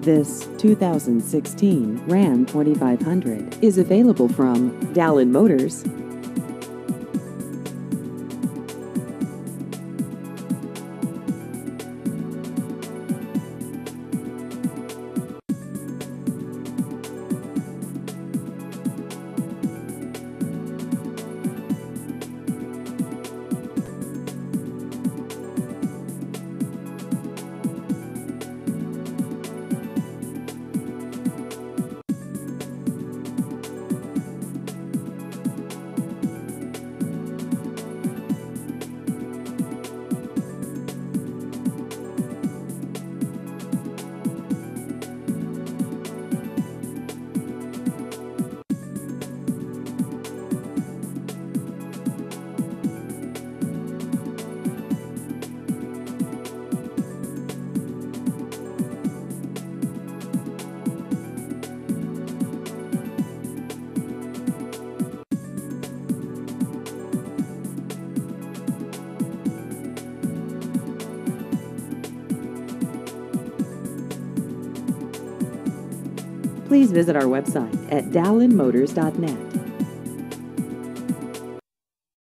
This 2016 Ram 2500 is available from Dallin Motors. Please visit our website at dallinmotors.net.